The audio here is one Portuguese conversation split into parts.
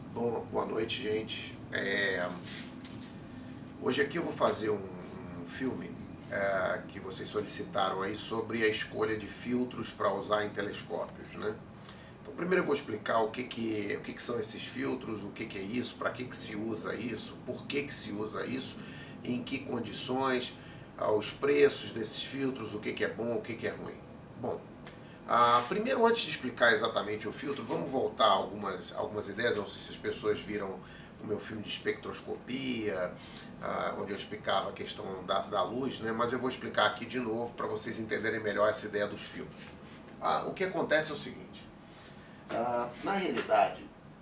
Bom, boa noite, gente. Hoje aqui eu vou fazer um filme que vocês solicitaram aí sobre a escolha de filtros para usar em telescópios, né? Então, primeiro eu vou explicar o que são esses filtros, o que é isso, para que se usa isso, por que se usa isso, em que condições, os preços desses filtros, o que é bom, o que é ruim. Bom, primeiro, antes de explicar exatamente o filtro, vamos voltar a algumas ideias. Eu não sei se as pessoas viram o meu filme de espectroscopia, onde eu explicava a questão da luz, né? Mas eu vou explicar aqui de novo para vocês entenderem melhor essa ideia dos filtros. O que acontece é o seguinte: na realidade,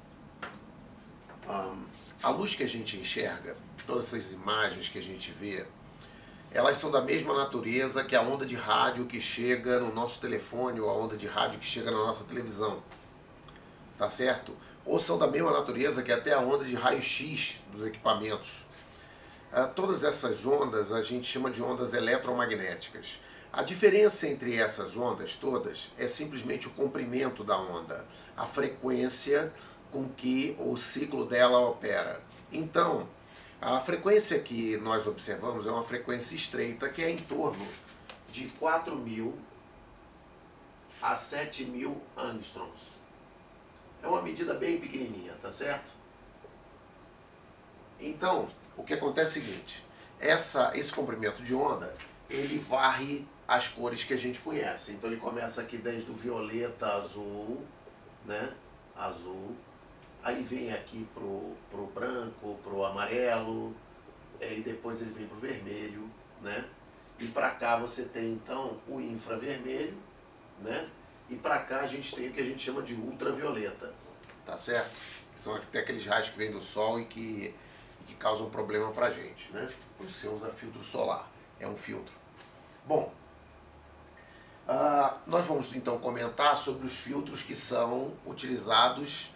a luz que a gente enxerga, todas essas imagens que a gente vê, elas são da mesma natureza que a onda de rádio que chega no nosso telefone ou a onda de rádio que chega na nossa televisão, tá certo? Ou são da mesma natureza que até a onda de raio-x dos equipamentos. Todas essas ondas a gente chama de ondas eletromagnéticas. A diferença entre essas ondas todas é simplesmente o comprimento da onda, a frequência com que o ciclo dela opera. Então, a frequência que nós observamos é uma frequência estreita que é em torno de 4.000 a 7.000 angstroms. É uma medida bem pequenininha, tá certo? Então, o que acontece é o seguinte: esse comprimento de onda, ele varre as cores que a gente conhece. Então ele começa aqui desde o violeta, azul, né? Azul. Aí vem aqui pro branco, pro amarelo, e depois ele vem pro vermelho, né? E para cá você tem então o infravermelho, né? E para cá a gente tem o que a gente chama de ultravioleta, tá certo? Que são até aqueles raios que vêm do sol e que causam problema pra gente, né? Por isso você usa filtro solar, é um filtro. Bom, nós vamos então comentar sobre os filtros que são utilizados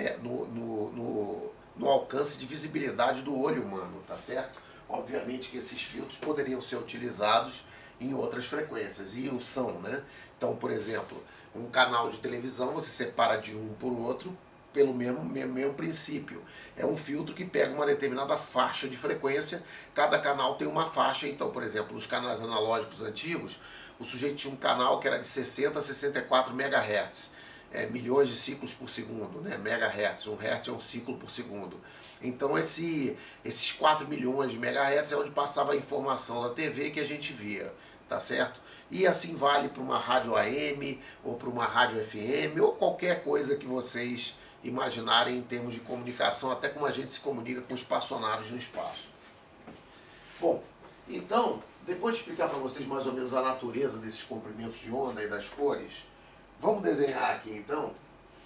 no alcance de visibilidade do olho humano, tá certo? Obviamente que esses filtros poderiam ser utilizados em outras frequências, e o são, né? Então, por exemplo, um canal de televisão você separa de um por outro pelo mesmo princípio. É um filtro que pega uma determinada faixa de frequência, cada canal tem uma faixa. Então, por exemplo, nos canais analógicos antigos, o sujeito tinha um canal que era de 60 a 64 MHz, milhões de ciclos por segundo, né? Megahertz, um hertz é um ciclo por segundo. Então esses 4 milhões de megahertz é onde passava a informação da TV que a gente via, tá certo? E assim vale para uma rádio AM, ou para uma rádio FM, ou qualquer coisa que vocês imaginarem em termos de comunicação, até como a gente se comunica com espaçonaves no espaço. Bom, então, depois de explicar para vocês mais ou menos a natureza desses comprimentos de onda e das cores, vamos desenhar aqui então,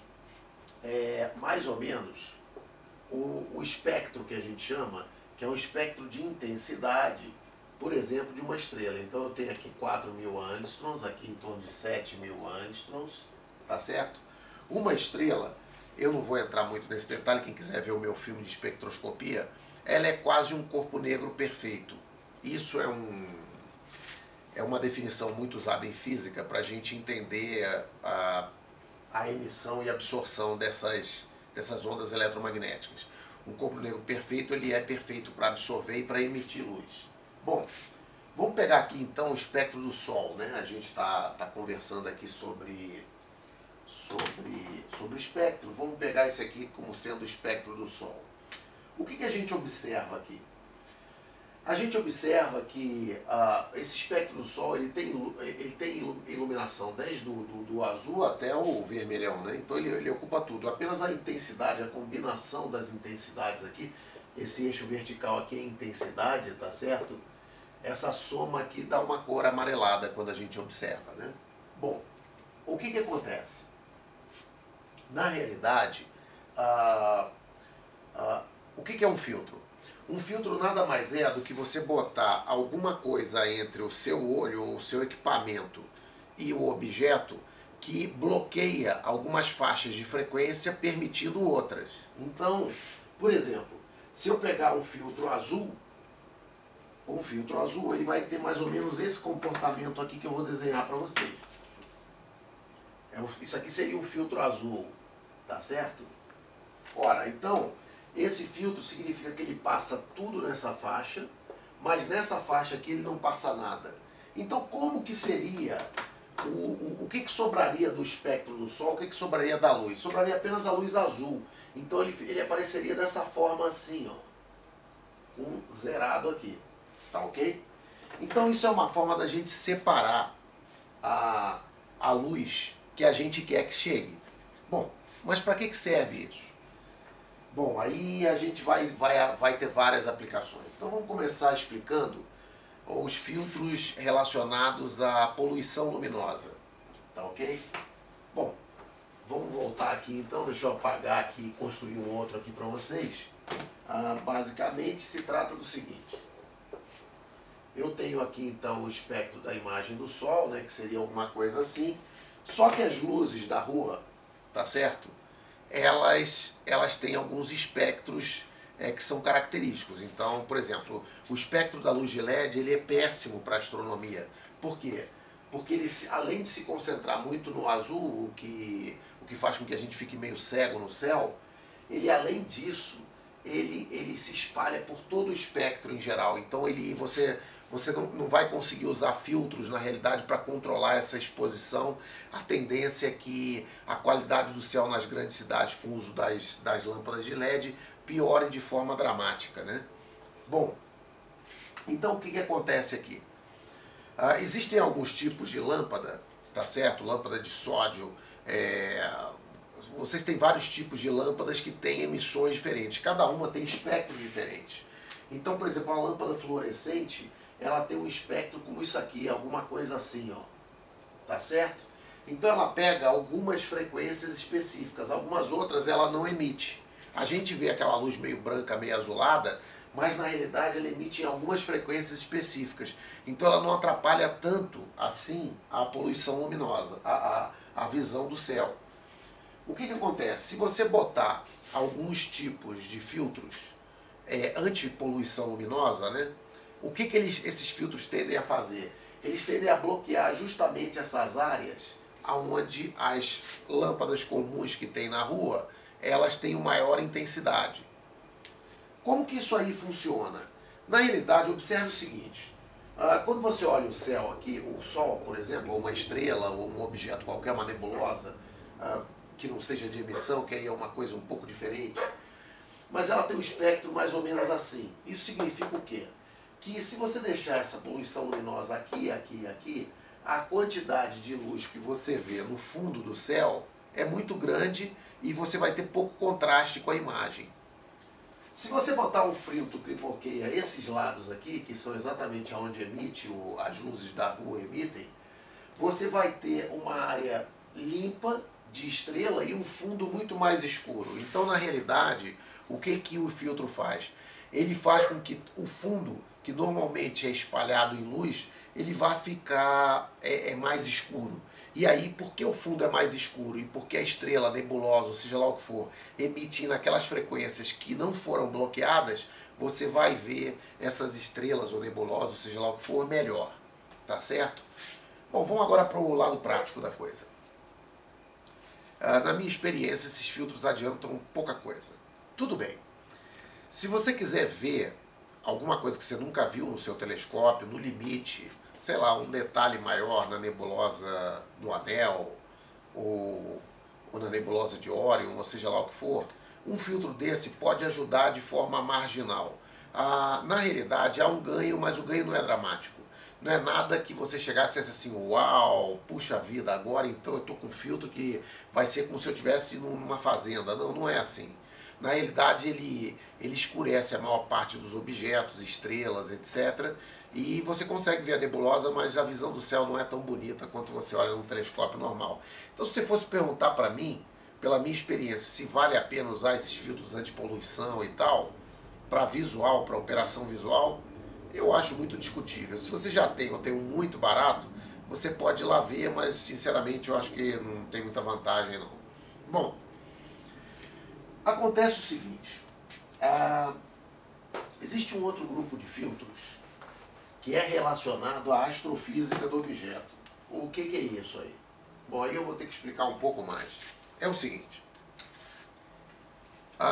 mais ou menos, o espectro que a gente chama, que é um espectro de intensidade, por exemplo, de uma estrela. Então eu tenho aqui 4.000 angstroms, aqui em torno de 7.000 angstroms, tá certo? Uma estrela, eu não vou entrar muito nesse detalhe, quem quiser ver o meu filme de espectroscopia, ela é quase um corpo negro perfeito. Isso é uma definição muito usada em física para a gente entender a emissão e absorção dessas ondas eletromagnéticas. Um corpo negro perfeito, ele é perfeito para absorver e para emitir luz. Bom, vamos pegar aqui então o espectro do Sol, né? A gente está conversando aqui sobre espectro. Vamos pegar esse aqui como sendo o espectro do Sol. O que a gente observa aqui? A gente observa que esse espectro do Sol ele tem iluminação desde do azul até o vermelhão, né? Então ele ocupa tudo. Apenas a intensidade, a combinação das intensidades aqui, esse eixo vertical aqui é intensidade, tá certo? Essa soma aqui dá uma cor amarelada quando a gente observa, né? Bom, o que acontece? Na realidade, o que é um filtro? Um filtro nada mais é do que você botar alguma coisa entre o seu olho ou o seu equipamento e o objeto que bloqueia algumas faixas de frequência, permitindo outras. Então, por exemplo, se eu pegar um filtro azul ele vai ter mais ou menos esse comportamento aqui que eu vou desenhar para vocês. Isso aqui seria um filtro azul, tá certo? Ora, então, esse filtro significa que ele passa tudo nessa faixa, mas nessa faixa aqui ele não passa nada. Então, como que seria, o que sobraria do espectro do Sol, o que sobraria da luz? Sobraria apenas a luz azul. Então ele apareceria dessa forma assim, ó, com zerado aqui, tá ok? Então isso é uma forma da gente separar a luz que a gente quer que chegue. Bom, mas para que serve isso? Bom, aí a gente vai ter várias aplicações. Então vamos começar explicando os filtros relacionados à poluição luminosa, tá ok? Bom, vamos voltar aqui então, deixa eu apagar aqui e construir um outro aqui para vocês. Basicamente se trata do seguinte: eu tenho aqui então o espectro da imagem do Sol, né, que seria alguma coisa assim, só que as luzes da rua, tá certo? Elas têm alguns espectros que são característicos. Então, por exemplo, o espectro da luz de LED ele é péssimo para astronomia. Por quê? Porque ele, além de se concentrar muito no azul, o que faz com que a gente fique meio cego no céu, ele, além disso, ele se espalha por todo o espectro em geral. Então você não vai conseguir usar filtros na realidade para controlar essa exposição. A tendência é que a qualidade do céu nas grandes cidades com o uso das lâmpadas de LED piore de forma dramática, né? Bom, então o que acontece aqui? Existem alguns tipos de lâmpada, tá certo? Lâmpada de sódio, vocês têm vários tipos de lâmpadas que têm emissões diferentes, cada uma tem espectros diferentes. Então, por exemplo, a lâmpada fluorescente, ela tem um espectro como isso aqui, alguma coisa assim, ó, tá certo? Então ela pega algumas frequências específicas, algumas outras ela não emite. A gente vê aquela luz meio branca, meio azulada, mas na realidade ela emite em algumas frequências específicas. Então ela não atrapalha tanto assim a poluição luminosa, a visão do céu. O que acontece? Se você botar alguns tipos de filtros anti-poluição luminosa, né? O que esses filtros tendem a fazer? Eles tendem a bloquear justamente essas áreas onde as lâmpadas comuns que tem na rua, elas têm uma maior intensidade. Como que isso aí funciona? Na realidade, observe o seguinte: quando você olha o céu aqui, o Sol, por exemplo, ou uma estrela, ou um objeto qualquer, uma nebulosa, que não seja de emissão, que aí é uma coisa um pouco diferente, mas ela tem um espectro mais ou menos assim. Isso significa o quê? Que se você deixar essa poluição luminosa aqui, aqui e aqui, a quantidade de luz que você vê no fundo do céu é muito grande e você vai ter pouco contraste com a imagem. Se você botar um filtro que bloqueia esses lados aqui, que são exatamente onde emite as luzes da rua emitem, você vai ter uma área limpa de estrela e um fundo muito mais escuro. Então, na realidade, o que o filtro faz? Ele faz com que o fundo, que normalmente é espalhado em luz, ele vá ficar mais escuro. E aí, porque o fundo é mais escuro e porque a estrela, a nebulosa, ou seja lá o que for, emite naquelas frequências que não foram bloqueadas, você vai ver essas estrelas ou nebulosas, ou seja lá o que for, melhor. Tá certo? Bom, vamos agora para o lado prático da coisa. Na minha experiência, esses filtros adiantam pouca coisa. Tudo bem. Se você quiser ver alguma coisa que você nunca viu no seu telescópio, no limite, sei lá, um detalhe maior na nebulosa do Anel, ou na nebulosa de Órion, ou seja lá o que for, um filtro desse pode ajudar de forma marginal. Na realidade, há um ganho, mas o ganho não é dramático. Não é nada que você chegasse e assim, uau, puxa vida, agora então eu estou com um filtro que vai ser como se eu estivesse numa fazenda. Não, não é assim. Na realidade, ele escurece a maior parte dos objetos, estrelas, etc. E você consegue ver a nebulosa, mas a visão do céu não é tão bonita quanto você olha num telescópio normal. Então, se você fosse perguntar para mim, pela minha experiência, se vale a pena usar esses filtros antipoluição e tal, para visual, para operação visual, eu acho muito discutível. Se você já tem ou tem um muito barato, você pode ir lá ver, mas sinceramente eu acho que não tem muita vantagem não. Bom, acontece o seguinte, existe um outro grupo de filtros que é relacionado à astrofísica do objeto. O que é isso aí? Bom, aí eu vou ter que explicar um pouco mais. É o seguinte,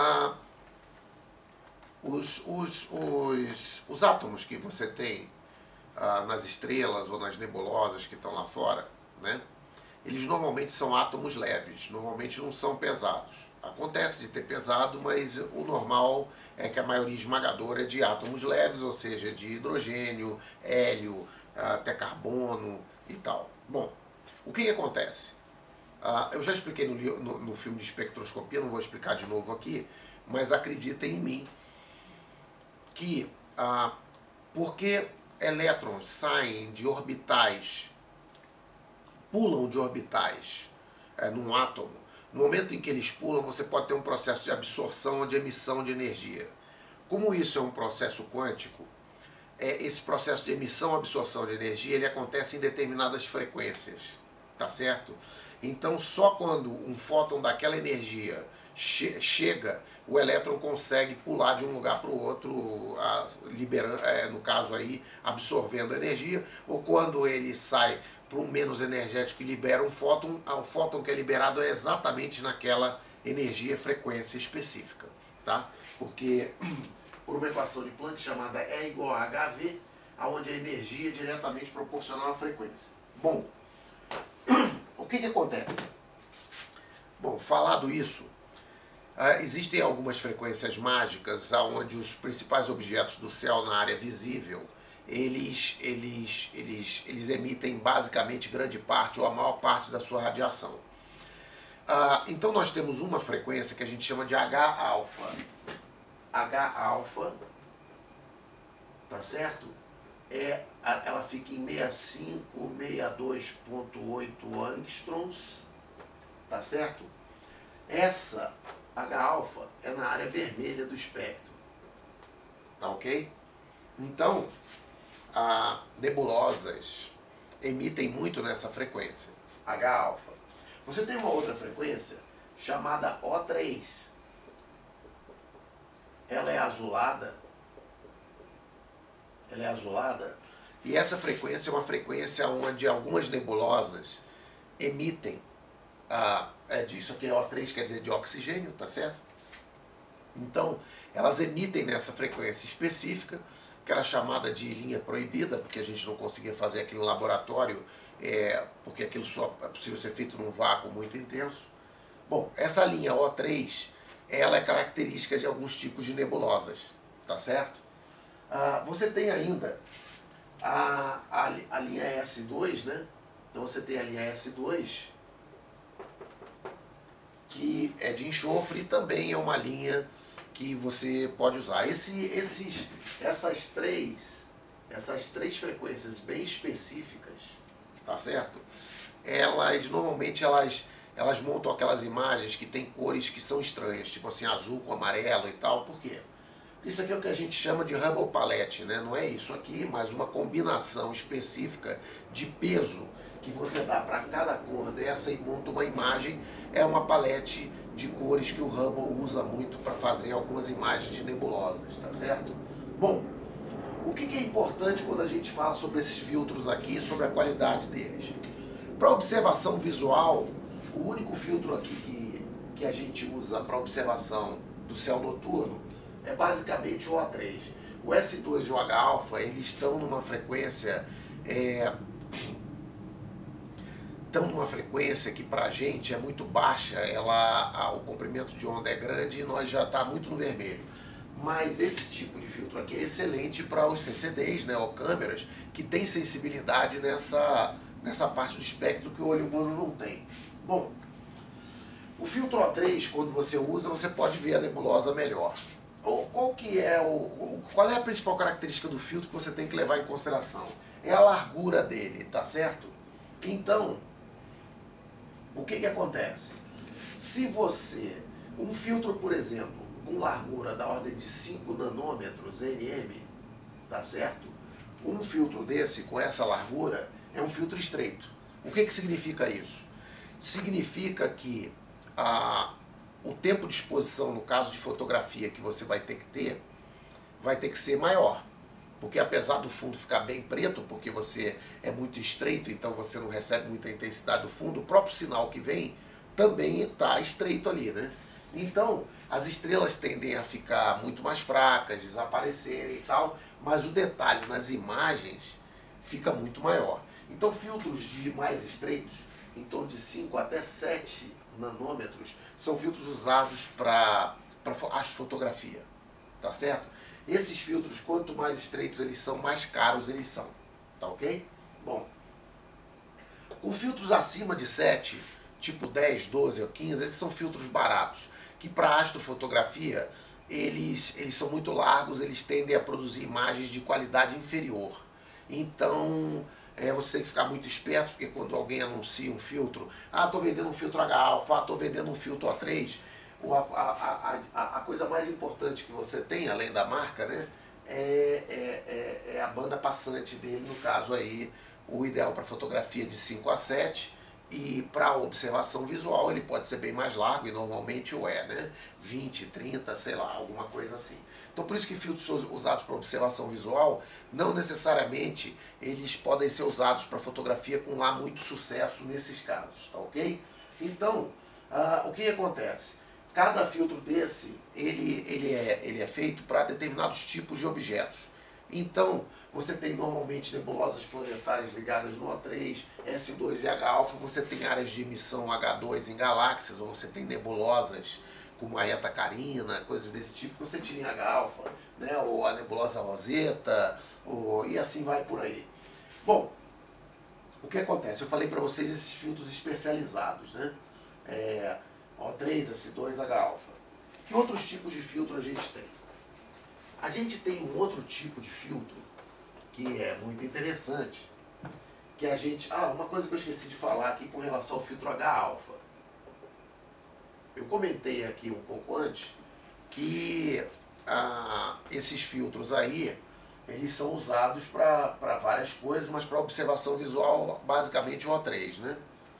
os átomos que você tem nas estrelas ou nas nebulosas que estão lá fora, né? Eles normalmente são átomos leves, normalmente não são pesados. Acontece de ter pesado, mas o normal é que a maioria esmagadora é de átomos leves, ou seja, de hidrogênio, hélio, até carbono e tal. Bom, o que acontece? Eu já expliquei no filme de espectroscopia, não vou explicar de novo aqui, mas acreditem em mim que porque elétrons saem de orbitais, pulam de orbitais num átomo, no momento em que eles pulam, você pode ter um processo de absorção ou de emissão de energia. Como isso é um processo quântico, esse processo de emissão e absorção de energia ele acontece em determinadas frequências, tá certo? Então só quando um fóton daquela energia chega, o elétron consegue pular de um lugar para o outro, liberando, no caso aí, absorvendo energia, ou quando ele sai para um menos energético e libera um fóton, o fóton que é liberado é exatamente naquela energia, frequência específica, tá? Porque por uma equação de Planck chamada E igual a HV, onde a energia é diretamente proporcional à frequência. Bom, o que acontece? Bom, falado isso, existem algumas frequências mágicas onde os principais objetos do céu na área visível eles emitem basicamente grande parte ou a maior parte da sua radiação. Então nós temos uma frequência que a gente chama de H-alfa. H-alfa, tá certo? Ela fica em 65, 62,8 angstroms, tá certo? Essa H-alfa é na área vermelha do espectro, tá ok? Então, nebulosas emitem muito nessa frequência, H-alfa. Você tem uma outra frequência chamada O3. Ela é azulada. E essa frequência é uma frequência onde algumas nebulosas emitem, isso aqui é O3, quer dizer de oxigênio, tá certo? Então, elas emitem nessa frequência específica, que era chamada de linha proibida, porque a gente não conseguia fazer aquilo no laboratório, porque aquilo só é possível ser feito num vácuo muito intenso. Bom, essa linha O3, ela é característica de alguns tipos de nebulosas, tá certo? Você tem ainda a linha S2, né? Então você tem a linha S2, que é de enxofre e também é uma linha que você pode usar. Essas três frequências bem específicas, tá certo? Normalmente elas montam aquelas imagens que tem cores que são estranhas, tipo assim, azul com amarelo e tal. Por quê? Isso aqui é o que a gente chama de Hubble Palette, né? Não é isso aqui, mas uma combinação específica de peso que você dá para cada cor dessa e monta uma imagem. É uma palete de cores que o Hubble usa muito para fazer algumas imagens de nebulosas, tá certo? Bom, o que é importante quando a gente fala sobre esses filtros aqui, sobre a qualidade deles? Para observação visual, o único filtro aqui que a gente usa para observação do céu noturno é basicamente o O3. O S2 e o H-alfa, eles estão numa frequência que para a gente é muito baixa, o comprimento de onda é grande e nós já está muito no vermelho. Mas esse tipo de filtro aqui é excelente para os CCDs, né, ou câmeras, que tem sensibilidade nessa parte do espectro que o olho humano não tem. Bom, o filtro O3, quando você usa, você pode ver a nebulosa melhor. Qual é a principal característica do filtro que você tem que levar em consideração? É a largura dele, tá certo? Então, o que acontece? Se um filtro, por exemplo, com largura da ordem de 5 nanômetros, nm, tá certo? Um filtro desse, com essa largura, é um filtro estreito. O que significa isso? Significa que o tempo de exposição, no caso de fotografia, que você vai ter que ser maior. Porque apesar do fundo ficar bem preto, porque você é muito estreito, então você não recebe muita intensidade do fundo, o próprio sinal que vem também está estreito ali, né? Então, as estrelas tendem a ficar muito mais fracas, desaparecerem e tal, mas o detalhe nas imagens fica muito maior. Então filtros de mais estreitos, em torno de 5 até 7 nanômetros, são filtros usados para astrofotografia, tá certo? Esses filtros, quanto mais estreitos eles são, mais caros eles são, tá ok? Bom, com filtros acima de 7, tipo 10, 12 ou 15, esses são filtros baratos, que para astrofotografia eles são muito largos, eles tendem a produzir imagens de qualidade inferior. Então você tem que ficar muito esperto, porque quando alguém anuncia um filtro, estou vendendo um filtro H-alfa, estou vendendo um filtro O3, a coisa mais importante que você tem, além da marca, né, é a banda passante dele, no caso aí, o ideal para fotografia de 5 a 7, e para observação visual ele pode ser bem mais largo, e normalmente o é, né? 20, 30, sei lá, alguma coisa assim. Então por isso que filtros usados para observação visual, não necessariamente eles podem ser usados para fotografia com lá muito sucesso nesses casos, tá ok? Então, o que acontece? Cada filtro desse, ele é feito para determinados tipos de objetos. Então, você tem normalmente nebulosas planetárias ligadas no O3, S2 e H-alfa, você tem áreas de emissão H2 em galáxias, ou você tem nebulosas como a Eta Carina, coisas desse tipo, que você tira em H-alfa, né? Ou a nebulosa Rosetta, e assim vai por aí. Bom, o que acontece? Eu falei para vocês esses filtros especializados, né? O3, S2, H-alfa. Que outros tipos de filtro a gente tem? A gente tem um outro tipo de filtro que é muito interessante, que a gente... uma coisa que eu esqueci de falar aqui com relação ao filtro H-alfa. Eu comentei aqui um pouco antes que esses filtros aí, eles são usados para várias coisas, mas para observação visual, basicamente o O3, né?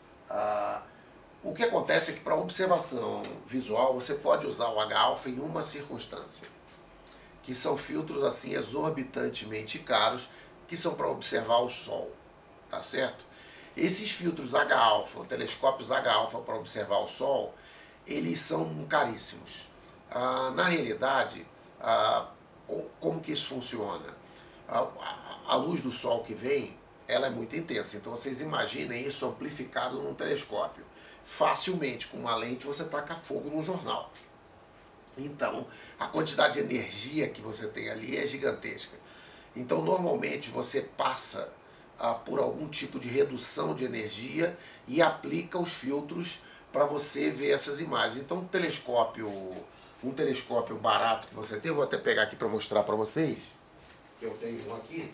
O que acontece é que para observação visual você pode usar o H-alfa em uma circunstância, que são filtros assim exorbitantemente caros, que são para observar o Sol, tá certo? Esses filtros H-alfa, telescópios H-alfa para observar o Sol, eles são caríssimos. Na realidade, como que isso funciona? A luz do Sol que vem, ela é muito intensa, então vocês imaginem isso amplificado num telescópio. Facilmente, com uma lente, você taca fogo num jornal. Então, a quantidade de energia que você tem ali é gigantesca. Então, normalmente, você passa por algum tipo de redução de energia e aplica os filtros para você ver essas imagens. Então, um telescópio barato que você tem, eu vou até pegar aqui para mostrar para vocês, que eu tenho um aqui.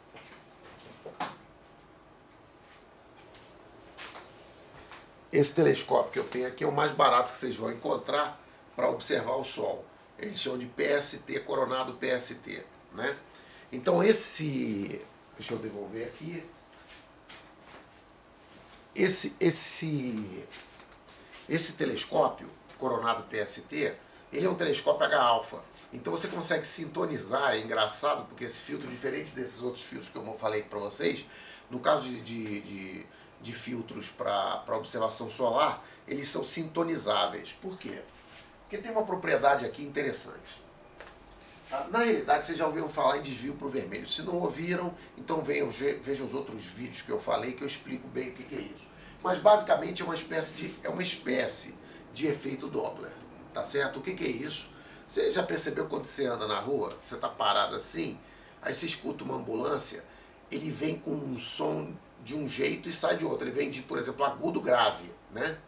Esse telescópio que eu tenho aqui é o mais barato que vocês vão encontrar para observar o Sol. Eles chamam de PST, Coronado PST, né? Então deixa eu devolver aqui. Esse telescópio, Coronado PST, ele é um telescópio H-alfa. Então você consegue sintonizar, é engraçado, porque esse filtro, diferente desses outros filtros que eu falei para vocês, no caso de filtros para observação solar, eles são sintonizáveis. Por quê? Porque tem uma propriedade aqui interessante. Na realidade, vocês já ouviram falar em desvio para o vermelho. Se não ouviram, então vejam os outros vídeos que eu falei, que eu explico bem o que é isso. Mas basicamente é uma espécie de efeito Doppler, tá certo? O que é isso? Você já percebeu quando você anda na rua, você está parado assim, aí você escuta uma ambulância, ele vem com um som de um jeito e sai de outro. Ele vem de, por exemplo, agudo grave, né?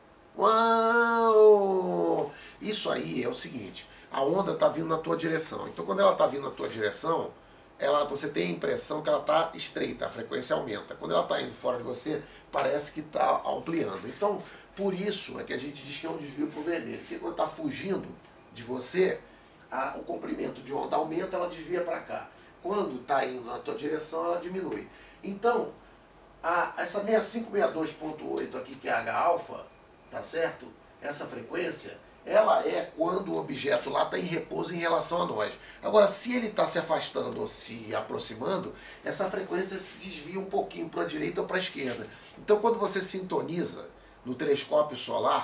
Uau! Isso aí é o seguinte, a onda está vindo na tua direção. Então quando ela está vindo na tua direção, você tem a impressão que ela está estreita, a frequência aumenta. Quando ela está indo fora de você, parece que está ampliando. Então, por isso é que a gente diz que é um desvio para o vermelho. Porque quando está fugindo de você, o comprimento de onda aumenta, ela desvia para cá. Quando está indo na tua direção, ela diminui. Então, essa 6562.8 aqui, que é a H-alfa, tá certo? Essa frequência, ela é quando o objeto lá está em repouso em relação a nós. Agora, se ele está se afastando ou se aproximando, essa frequência se desvia um pouquinho para a direita ou para a esquerda. Então, quando você sintoniza no telescópio solar,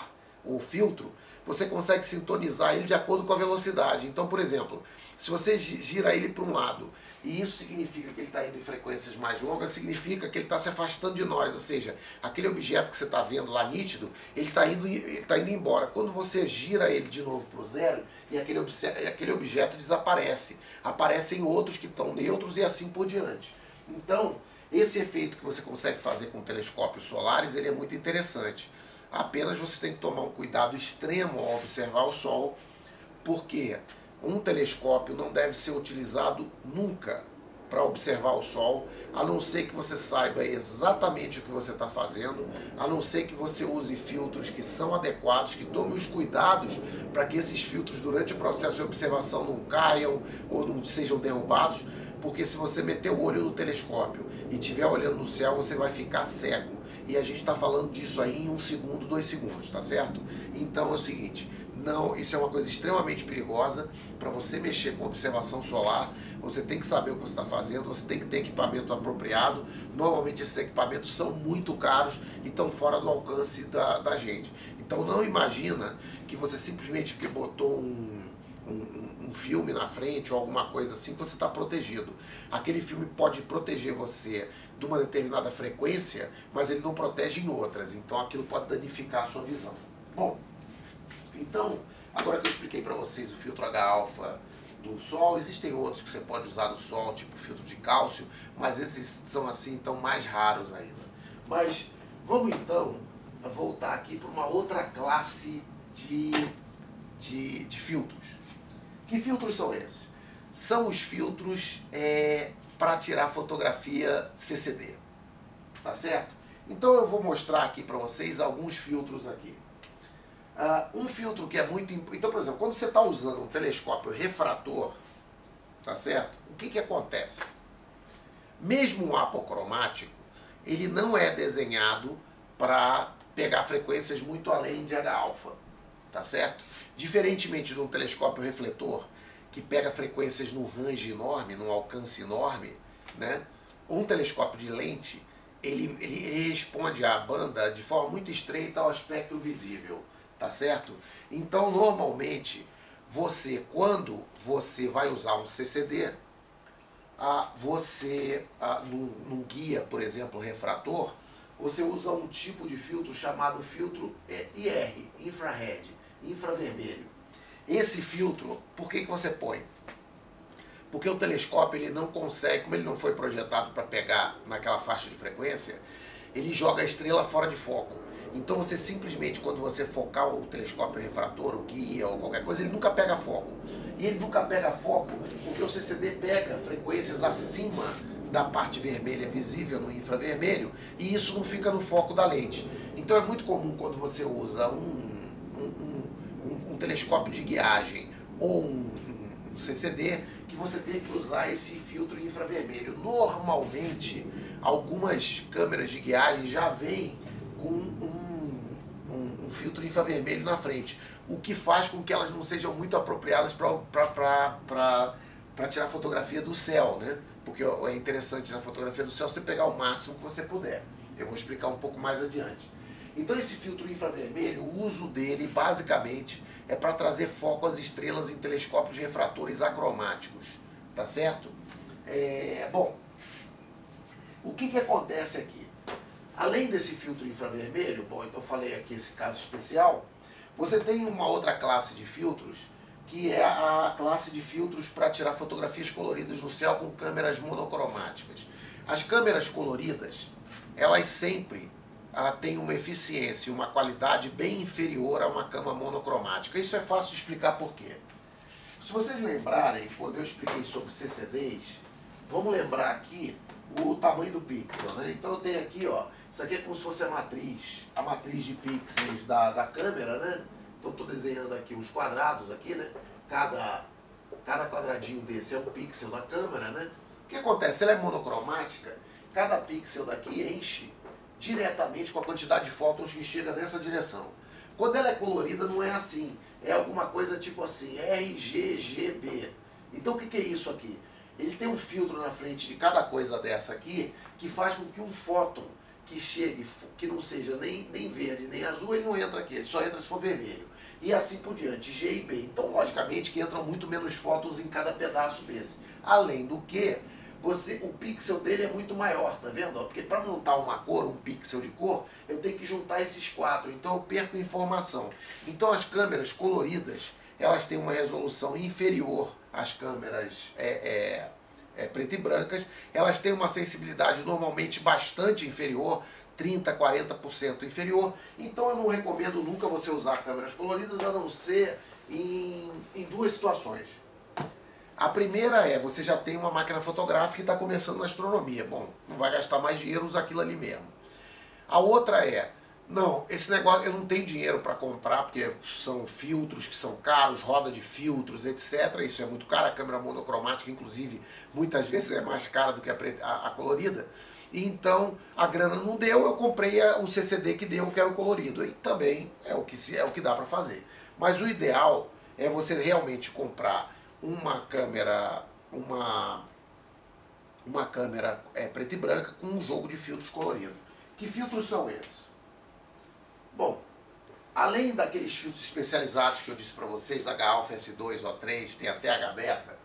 o filtro, você consegue sintonizar ele de acordo com a velocidade. Então, por exemplo, se você gira ele para um lado, e isso significa que ele está indo em frequências mais longas, significa que ele está se afastando de nós, ou seja, aquele objeto que você está vendo lá nítido, ele está indo embora. Quando você gira ele de novo para o zero, e aquele objeto desaparece. Aparecem outros que estão neutros e assim por diante. Então, esse efeito que você consegue fazer com telescópios solares, ele é muito interessante. Apenas você tem que tomar um cuidado extremo ao observar o Sol, porque um telescópio não deve ser utilizado nunca para observar o Sol, a não ser que você saiba exatamente o que você está fazendo, a não ser que você use filtros que são adequados, que tome os cuidados para que esses filtros durante o processo de observação não caiam ou não sejam derrubados, porque se você meter o olho no telescópio e estiver olhando no céu, você vai ficar cego. E a gente está falando disso aí em 1 segundo, 2 segundos, tá certo? Então é o seguinte, não, isso é uma coisa extremamente perigosa. Para você mexer com observação solar, você tem que saber o que você está fazendo, você tem que ter equipamento apropriado. Normalmente esses equipamentos são muito caros e estão fora do alcance da gente. Então não imagina que você simplesmente porque botou um filme na frente ou alguma coisa assim, você está protegido. Aquele filme pode proteger você de uma determinada frequência, mas ele não protege em outras, então aquilo pode danificar a sua visão. Bom, então, agora que eu expliquei para vocês o filtro H-alfa do Sol, existem outros que você pode usar no Sol, tipo filtro de cálcio, mas esses são assim, então mais raros ainda. Mas vamos então voltar aqui para uma outra classe de filtros. Que filtros são esses? São os filtros para tirar fotografia CCD, tá certo? Então eu vou mostrar aqui para vocês alguns filtros aqui. Um filtro que é muito... Então, por exemplo, quando você está usando um telescópio refrator, tá certo? O que acontece? Mesmo um apocromático, ele não é desenhado para pegar frequências muito além de H-alfa, tá certo? Diferentemente de um telescópio refletor, que pega frequências num range enorme, num alcance enorme, né? Um telescópio de lente, ele responde à banda de forma muito estreita ao espectro visível, tá certo? Então, normalmente, quando você vai usar um CCD, num guia, por exemplo, refrator, você usa um tipo de filtro chamado filtro IR, infrared, infravermelho. Esse filtro, por que você põe? Porque o telescópio ele não consegue, como ele não foi projetado para pegar naquela faixa de frequência, ele joga a estrela fora de foco. Então você simplesmente, quando você focar o telescópio refrator, o guia ou qualquer coisa, ele nunca pega foco. E ele nunca pega foco porque o CCD pega frequências acima da parte vermelha visível no infravermelho e isso não fica no foco da lente. Então é muito comum quando você usa um telescópio de guiagem ou um CCD que você tem que usar esse filtro infravermelho. Normalmente, algumas câmeras de guiagem já vêm com um filtro infravermelho na frente, o que faz com que elas não sejam muito apropriadas para tirar fotografia do céu, né? Porque é interessante na fotografia do céu você pegar o máximo que você puder. Eu vou explicar um pouco mais adiante. Então esse filtro infravermelho, o uso dele basicamente é para trazer foco às estrelas em telescópios refratores acromáticos, tá certo? Bom, o que acontece aqui? Além desse filtro infravermelho, bom, então eu falei aqui esse caso especial, você tem uma outra classe de filtros, que é a classe de filtros para tirar fotografias coloridas no céu com câmeras monocromáticas. As câmeras coloridas, elas sempre têm uma eficiência e uma qualidade bem inferior a uma câmera monocromática. Isso é fácil de explicar por quê. Se vocês lembrarem, quando eu expliquei sobre CCDs, vamos lembrar aqui o tamanho do pixel, né? Então eu tenho aqui, ó, isso aqui é como se fosse a matriz de pixels da câmera, né? Então estou desenhando aqui os quadrados aqui, né? Cada quadradinho desse é um pixel da câmera, né? O que acontece? Ela é monocromática, cada pixel daqui enche diretamente com a quantidade de fótons que chega nessa direção. Quando ela é colorida não é assim, é alguma coisa tipo assim, RGGB. Então o que é isso aqui? Ele tem um filtro na frente de cada coisa dessa aqui que faz com que um fóton que chegue, que não seja nem verde nem azul, ele não entra aqui, ele só entra se for vermelho. E assim por diante, G e B. Então, logicamente, que entram muito menos fotos em cada pedaço desse. Além do que, o pixel dele é muito maior, tá vendo? Porque para montar uma cor, um pixel de cor, eu tenho que juntar esses 4, então eu perco informação. Então as câmeras coloridas, elas têm uma resolução inferior às câmeras preto e brancas, elas têm uma sensibilidade normalmente bastante inferior, 30%, 40% inferior, então eu não recomendo nunca você usar câmeras coloridas, a não ser em 2 situações. A primeira é, você já tem uma máquina fotográfica e está começando na astronomia. Bom, não vai gastar mais dinheiro, usa aquilo ali mesmo. A outra é, não, esse negócio eu não tenho dinheiro para comprar, porque são filtros que são caros, roda de filtros, etc. Isso é muito caro, a câmera monocromática, inclusive, muitas vezes é mais cara do que a colorida. E então, a grana não deu, eu comprei o CCD que deu, que era o colorido. E também é o que dá para fazer. Mas o ideal é você realmente comprar uma câmera preta e branca com um jogo de filtros colorido. Que filtros são esses? Bom, além daqueles filtros especializados que eu disse para vocês, H-alpha, S2, O3, tem até H-beta,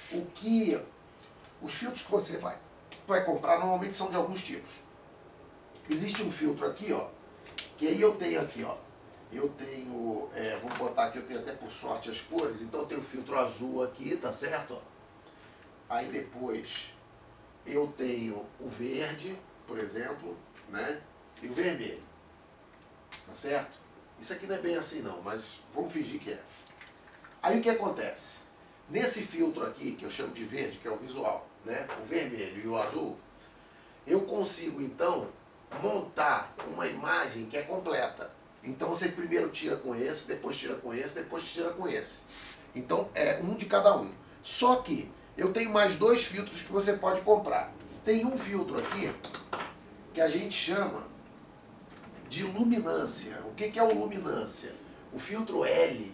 os filtros que você vai comprar normalmente são de alguns tipos. Existe um filtro aqui, ó, que aí eu tenho aqui, ó. Eu tenho, vou botar aqui, eu tenho até por sorte as cores, então eu tenho o filtro azul aqui, tá certo? Aí depois eu tenho o verde, por exemplo, né? E o vermelho, tá certo? Isso aqui não é bem assim não, mas vamos fingir que é. Aí o que acontece? Nesse filtro aqui, que eu chamo de verde, que é o visual, né? O vermelho e o azul, eu consigo então montar uma imagem que é completa. Então você primeiro tira com esse, depois tira com esse, depois tira com esse. Então é um de cada um. Só que eu tenho mais 2 filtros que você pode comprar. Tem um filtro aqui que a gente chama de luminância. O que é o luminância? O filtro L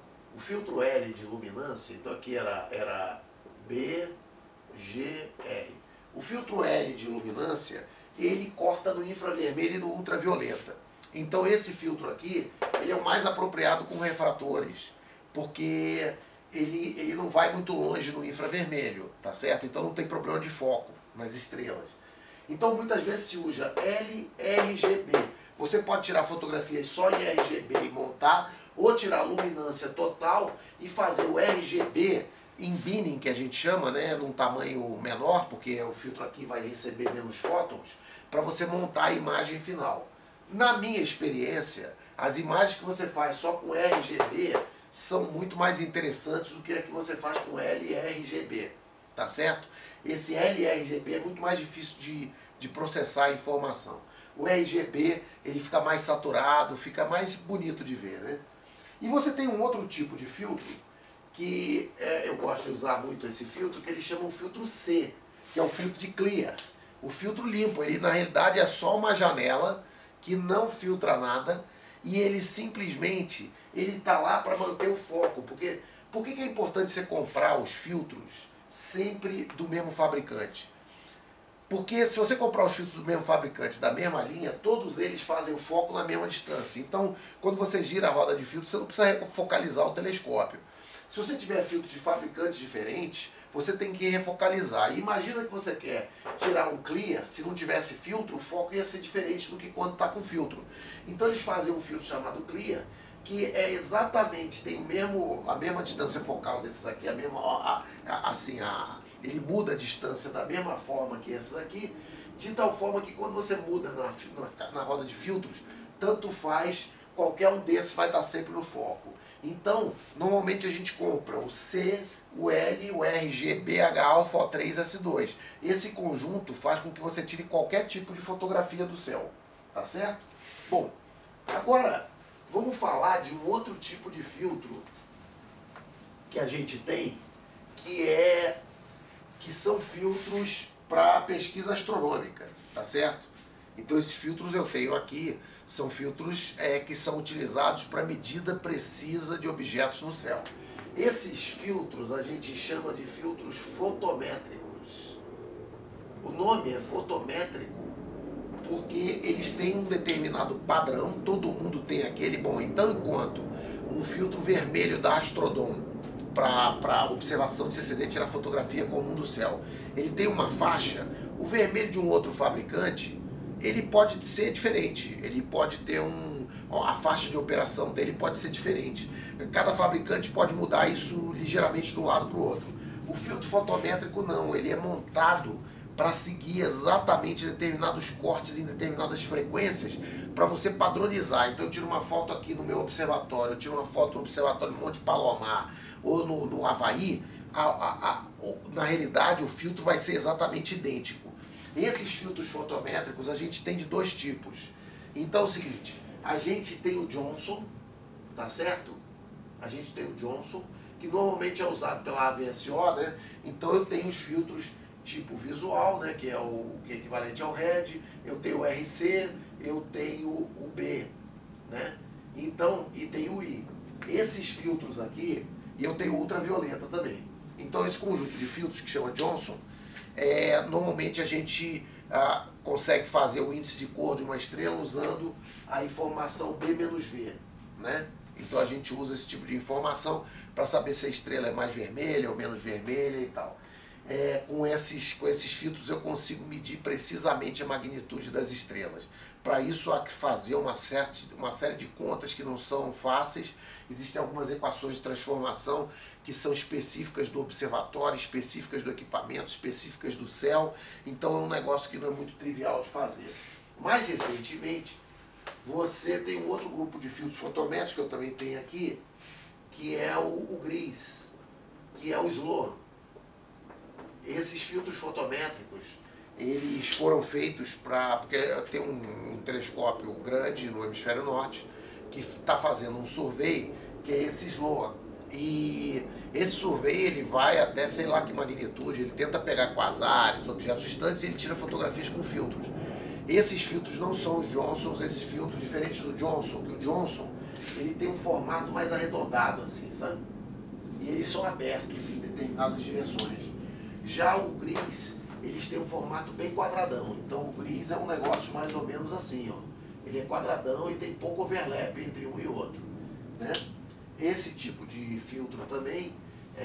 de luminância, então aqui era B, G, R. O filtro L de luminância, ele corta no infravermelho e no ultravioleta. Então esse filtro aqui, ele é o mais apropriado com refratores, porque ele não vai muito longe no infravermelho, tá certo? Então não tem problema de foco nas estrelas. Então muitas vezes se usa LRGB. Você pode tirar fotografias só em RGB e montar, ou tirar a luminância total e fazer o RGB em binning, que a gente chama, né, num tamanho menor, porque o filtro aqui vai receber menos fótons, para você montar a imagem final. Na minha experiência, as imagens que você faz só com RGB são muito mais interessantes do que a que você faz com LRGB, tá certo? Esse LRGB é muito mais difícil de processar a informação. O RGB, ele fica mais saturado, fica mais bonito de ver, né? E você tem um outro tipo de filtro, que eu gosto de usar muito esse filtro, que eles chamam filtro C, que é o filtro de clear. O filtro limpo, ele na realidade é só uma janela que não filtra nada e ele simplesmente está lá para manter o foco. Porque por que é importante você comprar os filtros sempre do mesmo fabricante? Porque se você comprar os filtros do mesmo fabricante, da mesma linha, todos eles fazem o foco na mesma distância. Então, quando você gira a roda de filtro, você não precisa focalizar o telescópio. Se você tiver filtros de fabricantes diferentes, você tem que refocalizar. E imagina que você quer tirar um clear, se não tivesse filtro, o foco ia ser diferente do que quando está com filtro. Então eles fazem um filtro chamado clear, que é exatamente, tem a mesma distância focal desses aqui, ele muda a distância da mesma forma que esses aqui, de tal forma que quando você muda na roda de filtros, tanto faz, qualquer um desses vai estar sempre no foco. Então, normalmente a gente compra o C, o L, o RGB, H-alpha, O3, S2. Esse conjunto faz com que você tire qualquer tipo de fotografia do céu, tá certo? Bom, agora vamos falar de um outro tipo de filtro que a gente tem, que são filtros para pesquisa astronômica, tá certo? Então esses filtros eu tenho aqui, são filtros que são utilizados para medida precisa de objetos no céu. Esses filtros a gente chama de filtros fotométricos. O nome é fotométrico porque eles têm um determinado padrão, todo mundo tem aquele. Bom, então enquanto um filtro vermelho da Astrodome para observação de CCD, tirar fotografia comum do céu, ele tem uma faixa, o vermelho de um outro fabricante, ele pode ser diferente, ele pode ter a faixa de operação dele pode ser diferente. Cada fabricante pode mudar isso ligeiramente de um lado para o outro. O filtro fotométrico não, ele é montado para seguir exatamente determinados cortes em determinadas frequências para você padronizar. Então eu tiro uma foto aqui no meu observatório, eu tiro uma foto no observatório do Monte Palomar ou no Havaí, na realidade o filtro vai ser exatamente idêntico. Esses filtros fotométricos a gente tem de dois tipos. Então é o seguinte, a gente tem o Johnson, tá certo? A gente tem o Johnson, que normalmente é usado pela AVSO, né? Então eu tenho os filtros tipo visual, né? Que é que é equivalente ao RED, eu tenho o RC, eu tenho o B, né? Então, e tem o I. Esses filtros aqui, e eu tenho ultravioleta também. Então esse conjunto de filtros que chama Johnson, normalmente a gente consegue fazer o índice de cor de uma estrela usando a informação B-V, né? Então a gente usa esse tipo de informação para saber se a estrela é mais vermelha ou menos vermelha e tal. Com esses filtros eu consigo medir precisamente a magnitude das estrelas. Para isso há que fazer uma série de contas que não são fáceis. Existem algumas equações de transformação que são específicas do observatório, específicas do equipamento, específicas do céu. Então é um negócio que não é muito trivial de fazer. Mais recentemente, você tem um outro grupo de filtros fotométricos que eu também tenho aqui, que é o GRIS, que é o SLO. Esses filtros fotométricos, eles foram feitos porque tem um telescópio grande no hemisfério norte que está fazendo um survey, que é esse SLOA. E esse survey ele vai até sei lá que magnitude, ele tenta pegar quasares, objetos distantes, e ele tira fotografias com filtros. Esses filtros não são os Johnsons, esses filtros diferentes do Johnson, que o Johnson ele tem um formato mais arredondado assim, sabe? E eles são abertos em determinadas direções. Já o GRIS, eles têm um formato bem quadradão. Então o GRIS é um negócio mais ou menos assim, ó. Ele é quadradão e tem pouco overlap entre um e outro, né? Esse tipo de filtro também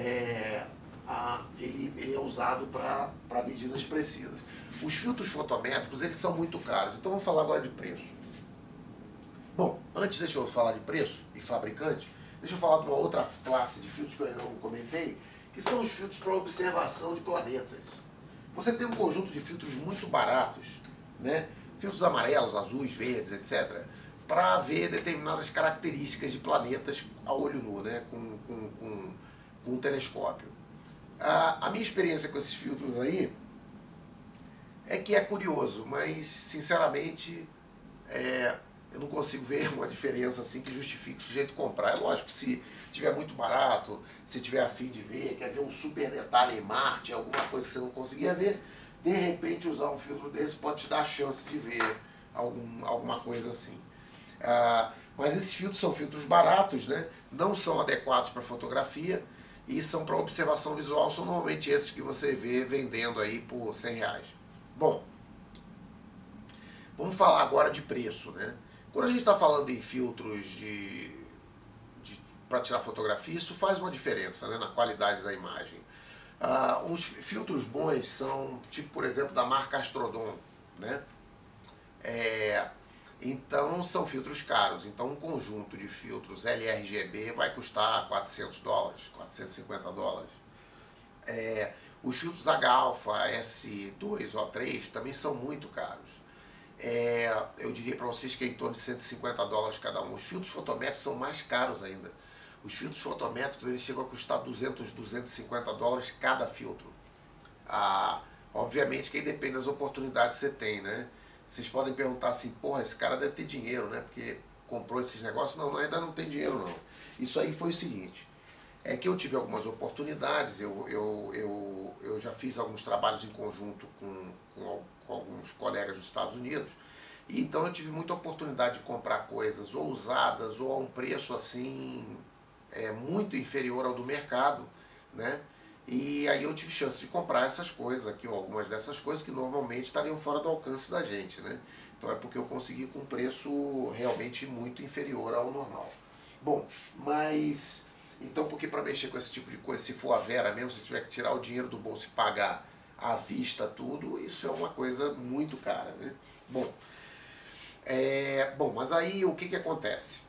ele é usado para medidas precisas. Os filtros fotométricos, eles são muito caros. Então vamos falar agora de preço. Bom, antes deixa eu falar de preço e fabricante, deixa eu falar de uma outra classe de filtros que eu ainda não comentei, que são os filtros para observação de planetas. Você tem um conjunto de filtros muito baratos, né? Filtros amarelos, azuis, verdes, etc., para ver determinadas características de planetas a olho nu, né? com um telescópio. A minha experiência com esses filtros aí é que é curioso, mas sinceramente eu não consigo ver uma diferença assim que justifique o sujeito comprar. É lógico que se tiver muito barato, se tiver a fim de ver, quer ver um super detalhe em Marte, alguma coisa que você não conseguia ver, de repente usar um filtro desse pode te dar a chance de ver alguma coisa assim. Mas esses filtros são filtros baratos, né? Não são adequados para fotografia e são para observação visual, são normalmente esses que você vê vendendo aí por R$100. Bom, vamos falar agora de preço, né? Quando a gente está falando em filtros para tirar fotografia, isso faz uma diferença, né, na qualidade da imagem. Uns filtros bons são, tipo, por exemplo, da marca Astrodome, né? Então são filtros caros. Então um conjunto de filtros LRGB vai custar $400, $450. Os filtros H-alpha, S2 ou 3 também são muito caros. Eu diria para vocês que é em torno de $150 cada um. Os filtros fotométricos são mais caros ainda. Os filtros fotométricos eles chegam a custar $200, $250 cada filtro. Obviamente que aí depende das oportunidades que você tem, né? Vocês podem perguntar assim, porra, esse cara deve ter dinheiro, né? Porque comprou esses negócios. Não, ainda não tem dinheiro não. Isso aí foi o seguinte, é que eu tive algumas oportunidades, eu já fiz alguns trabalhos em conjunto com alguns colegas dos Estados Unidos, e então eu tive muita oportunidade de comprar coisas ou usadas ou a um preço assim muito inferior ao do mercado, né? E aí eu tive chance de comprar essas coisas aqui, ou algumas dessas coisas que normalmente estariam fora do alcance da gente, né? Então é porque eu consegui com um preço realmente muito inferior ao normal. Bom, mas então porque para mexer com esse tipo de coisa, se for a vera mesmo, se tiver que tirar o dinheiro do bolso e pagar à vista tudo, isso é uma coisa muito cara, né? Bom, mas aí o que acontece?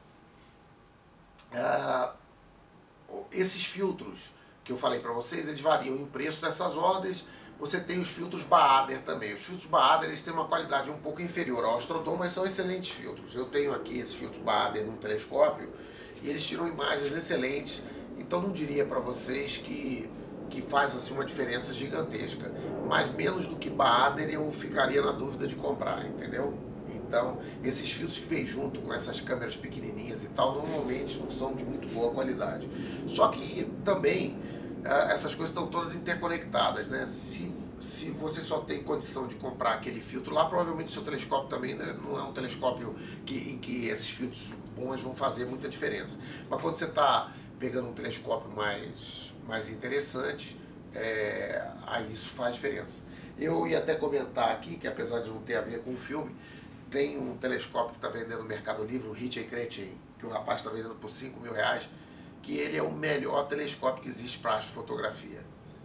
Esses filtros que eu falei para vocês, eles variam em preço dessas ordens. Você tem os filtros Baader também. Os filtros Baader, eles têm uma qualidade um pouco inferior ao Astrodom, mas são excelentes filtros. Eu tenho aqui esse filtro Baader num telescópio e eles tiram imagens excelentes. Então não diria para vocês que faz assim uma diferença gigantesca. Mas menos do que Baader eu ficaria na dúvida de comprar, entendeu? Então, esses filtros que vêm junto com essas câmeras pequenininhas e tal, normalmente não são de muito boa qualidade. Só que também essas coisas estão todas interconectadas, né? Se você só tem condição de comprar aquele filtro lá, provavelmente o seu telescópio também, né, não é um telescópio em que esses filtros bons vão fazer muita diferença. Mas quando você está pegando um telescópio mais interessante, aí isso faz diferença. Eu ia até comentar aqui, que apesar de não ter a ver com o filme, tem um telescópio que está vendendo no Mercado Livre, o Ritchey Chrétien, que o rapaz está vendendo por R$5.000, que ele é o melhor telescópio que existe para astrofotografia.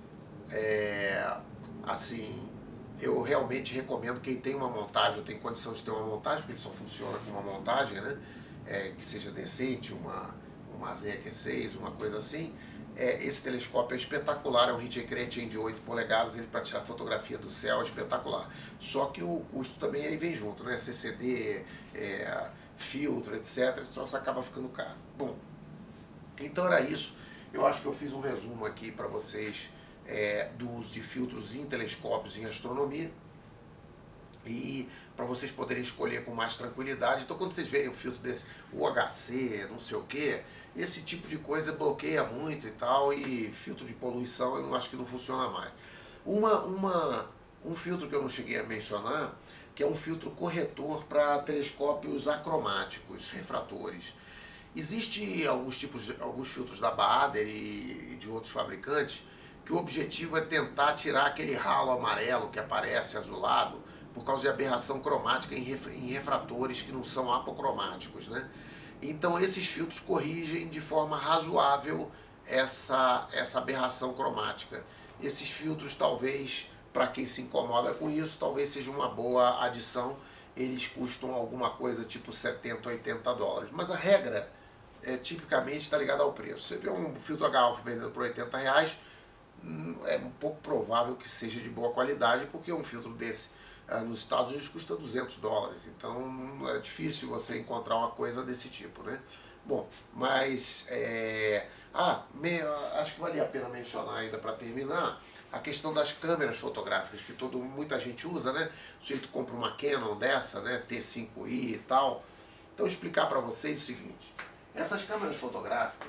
Assim, eu realmente recomendo quem tem uma montagem, ou tem condição de ter uma montagem, porque ele só funciona com uma montagem, né? Que seja decente, uma ZQ6, uma coisa assim. Esse telescópio é espetacular, é um Ritchey Chrétien de 8 polegadas, ele para tirar fotografia do céu é espetacular. Só que o custo também aí vem junto, né? CCD, filtro, etc. Esse troço acaba ficando caro. Bom, então era isso. Eu acho que eu fiz um resumo aqui para vocês do uso de filtros em telescópios em astronomia. E para vocês poderem escolher com mais tranquilidade. Então quando vocês veem um filtro desse, UHC, não sei o que, esse tipo de coisa bloqueia muito e tal, e filtro de poluição eu não acho que não funciona mais. Um filtro que eu não cheguei a mencionar, que é um filtro corretor para telescópios acromáticos, refratores. Existe alguns filtros da Baader e de outros fabricantes, que o objetivo é tentar tirar aquele ralo amarelo que aparece azulado, por causa de aberração cromática em refratores que não são apocromáticos, né? Então esses filtros corrigem de forma razoável essa aberração cromática. Esses filtros talvez, para quem se incomoda com isso, talvez seja uma boa adição. Eles custam alguma coisa tipo 70, 80 dólares. Mas a regra tipicamente está ligada ao preço. Você vê um filtro H-alpha vendendo por R$80, é um pouco provável que seja de boa qualidade, porque um filtro desse nos Estados Unidos custa 200 dólares, então é difícil você encontrar uma coisa desse tipo, né? Bom, mas acho que valia a pena mencionar ainda para terminar a questão das câmeras fotográficas que muita gente usa, né? O sujeito compra uma Canon dessa, né? T5i e tal. Então explicar para vocês o seguinte: essas câmeras fotográficas,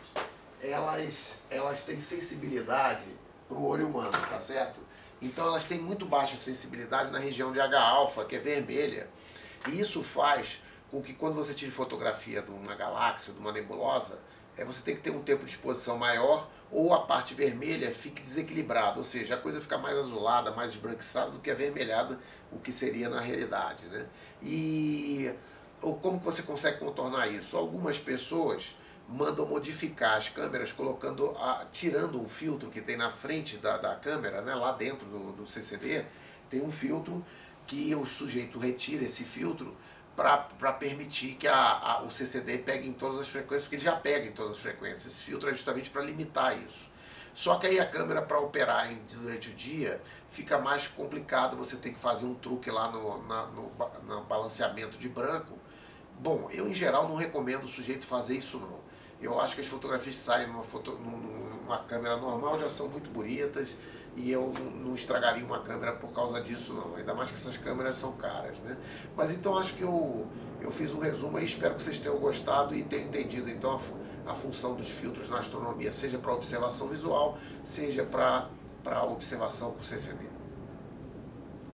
elas têm sensibilidade para o olho humano, tá certo? Então elas têm muito baixa sensibilidade na região de H-alfa, que é vermelha. E isso faz com que quando você tire fotografia de uma galáxia, de uma nebulosa, você tem que ter um tempo de exposição maior, ou a parte vermelha fique desequilibrada, ou seja, a coisa fica mais azulada, mais esbranquiçada do que avermelhada, o que seria na realidade, né? E como que você consegue contornar isso? Algumas pessoas mandam modificar as câmeras tirando o filtro que tem na frente da câmera, né, lá dentro do CCD, tem um filtro que o sujeito retira esse filtro para permitir que o CCD pegue em todas as frequências, porque ele já pega em todas as frequências. Esse filtro é justamente para limitar isso. Só que aí a câmera, para operar durante o dia, fica mais complicado, você tem que fazer um truque lá no balanceamento de branco. Bom, eu em geral não recomendo o sujeito fazer isso não. Eu acho que as fotografias que saem numa câmera normal já são muito bonitas e eu não estragaria uma câmera por causa disso não, ainda mais que essas câmeras são caras, né? Mas então acho que eu fiz um resumo aí, espero que vocês tenham gostado e tenham entendido então a função dos filtros na astronomia, seja para observação visual, seja para observação com CCD.